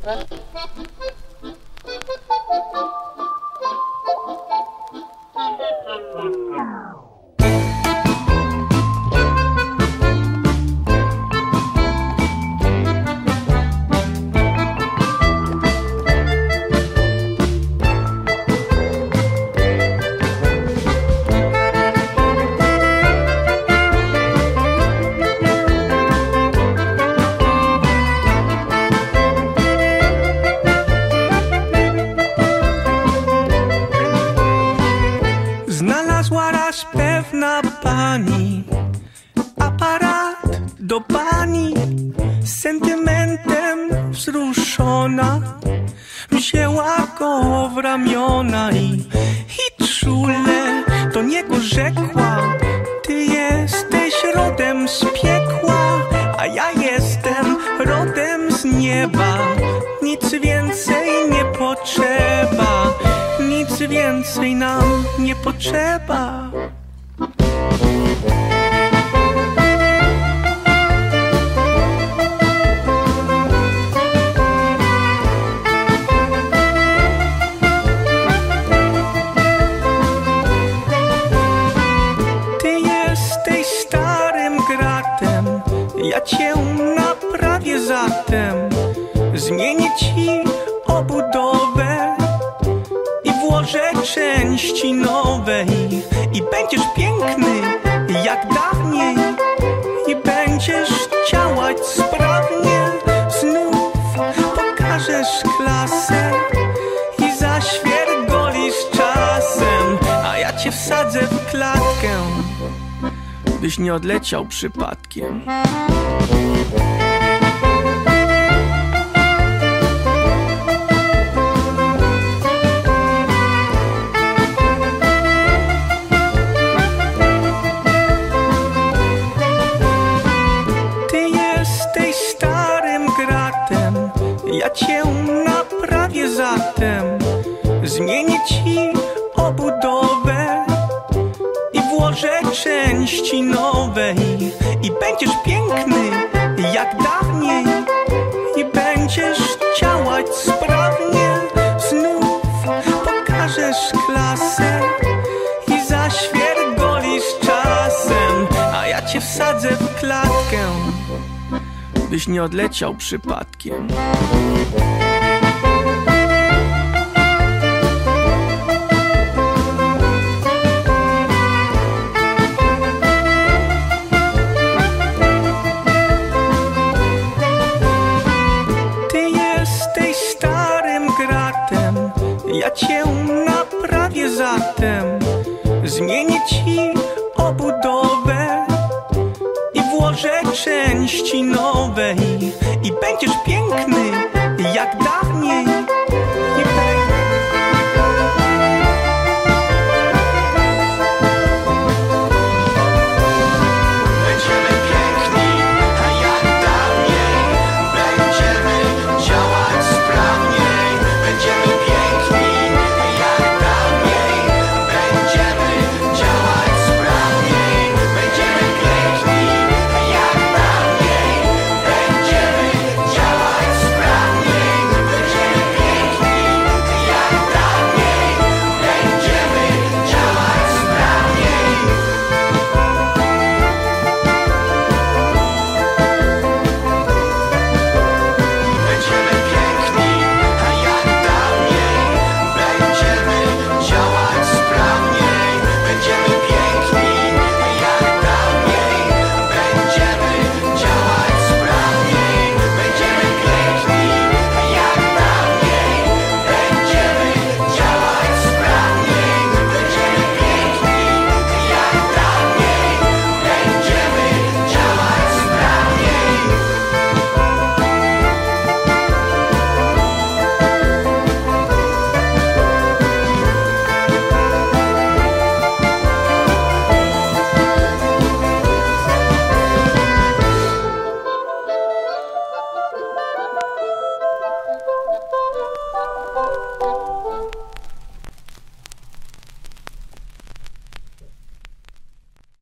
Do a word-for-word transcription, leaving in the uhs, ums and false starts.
Znalazła raz pewna pani aparat do bani. Z sentymentem wzruszona wzięła go w ramiona i, i czule do niego rzekła: ty jesteś rodem z piekła, a ja jestem rodem z nieba. Nic więcej nie potrzeba, nic więcej nam nie potrzeba. Ty jesteś starym gratem, ja cię naprawię zatem. Zmienię ci obudowę i włożę części nowe i, i będziesz piękny jak dawniej i będziesz działać sprawnie. Znów pokażesz klasę i zaświergolisz czasem, a ja cię wsadzę w klatkę, byś nie odleciał przypadkiem. Ja cię naprawię zatem. Zmienię ci obudowę i włożę części nowe i, i będziesz piękny jak dawniej i będziesz działać sprawnie. Znów pokażesz klasę i zaświergolisz czasem, a ja cię wsadzę w klatkę, byś nie odleciał przypadkiem. Ty jesteś starym gratem, ja cię naprawię zatem. Zmienię ci obudowę i włożę części nowe i, i będziesz piękny jak dawniej